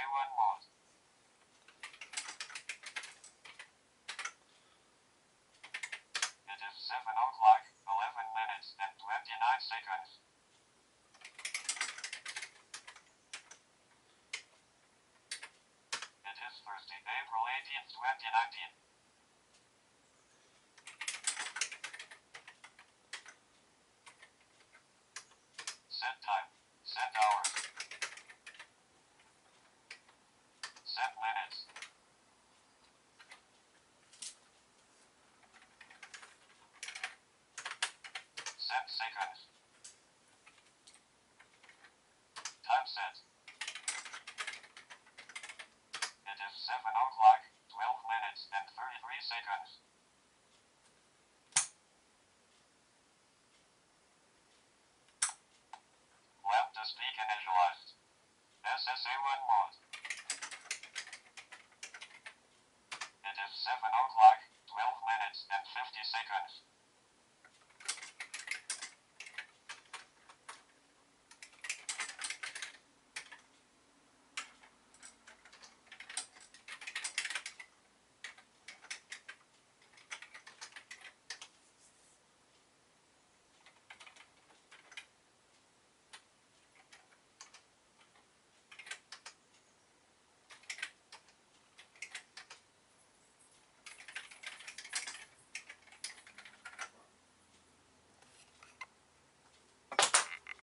Everyone mode. It is 7 o'clock, 11 minutes and 29 seconds. It is Thursday, April 18th, 2019. Set time. Set hours. Set minutes. Set seconds. Time set. It is 7 o'clock, 12 minutes and 33 seconds. LambdaSpeak initialized.